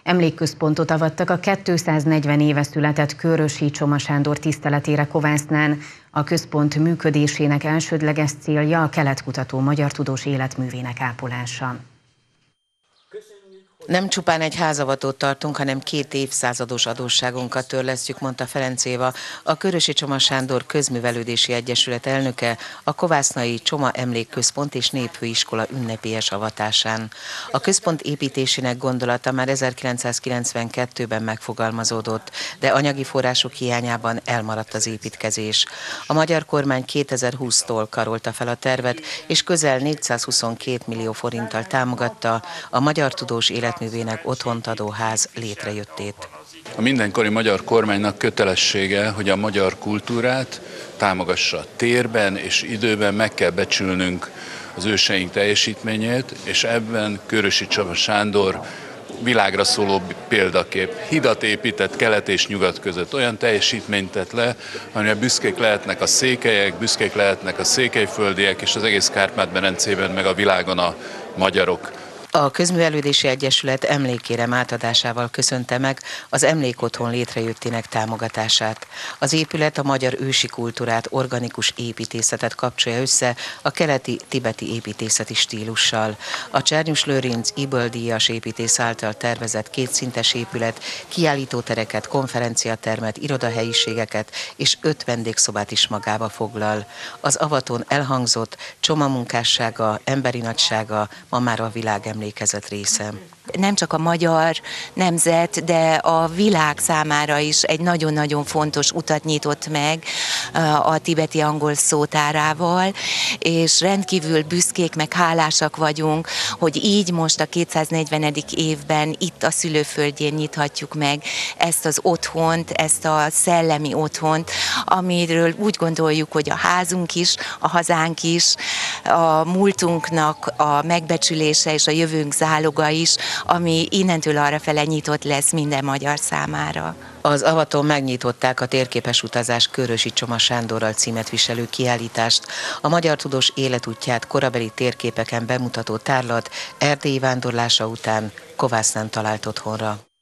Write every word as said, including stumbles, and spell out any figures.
Emlékközpontot avattak a kétszáznegyven éve született Kőrösi Csoma Sándor tiszteletére Kovásznán. A központ működésének elsődleges célja a keletkutató magyar tudós életművének ápolása. Nem csupán egy házavatót tartunk, hanem két évszázados adósságunkat törlesztjük, mondta Ferenc Éva, a Kőrösi Csoma Sándor Közművelődési Egyesület elnöke a Kovásznai Csoma Emlékközpont és Népfőiskola ünnepélyes avatásán. A központ építésének gondolata már ezerkilencszázkilencvenkettőben megfogalmazódott, de anyagi források hiányában elmaradt az építkezés. A magyar kormány kétezer-húsztól karolta fel a tervet, és közel négyszázhuszonkét millió forinttal támogatta a magyar tudós élet művének otthont adó ház létrejöttét. A mindenkori magyar kormánynak kötelessége, hogy a magyar kultúrát támogassa térben és időben, meg kell becsülnünk az őseink teljesítményét, és ebben Kőrösi Csoma Sándor világra szóló példakép. Hidat épített kelet és nyugat között, olyan teljesítményt tett le, amire büszkék lehetnek a székelyek, büszkék lehetnek a székelyföldiek, és az egész Kárpát-medencében, meg a világon a magyarok. A Közművelődési Egyesület emlékkérem átadásával köszönte meg az Emlékotthon létrejöttének támogatását. Az épület a magyar ősi kultúrát, organikus építészetet kapcsolja össze a keleti-tibeti építészeti stílussal. A Csernyus Lőrinc Iböl-díjas építész által tervezett kétszintes épület kiállítótereket, konferenciatermet, irodahelyiségeket és öt vendégszobát is magába foglal. Az avatón elhangzott Csoma munkássága, emberi nagysága ma már a világ emlékezet része. Nem csak a magyar nemzet, de a világ számára is egy nagyon-nagyon fontos utat nyitott meg a tibeti angol szótárával, és rendkívül büszkék, meg hálásak vagyunk, hogy így most a kétszáznegyvenedik évben itt a szülőföldjén nyithatjuk meg ezt az otthont, ezt a szellemi otthont, amiről úgy gondoljuk, hogy a házunk is, a hazánk is, a múltunknak a megbecsülése és a jövőnk záloga is, ami innentől arrafele nyitott lesz minden magyar számára. Az avatón megnyitották a Térképes utazás Kőrösi Csoma Sándorral címet viselő kiállítást, a magyar tudós életútját korabeli térképeken bemutató tárlat erdélyi vándorlása után Kovásznán talált otthonra.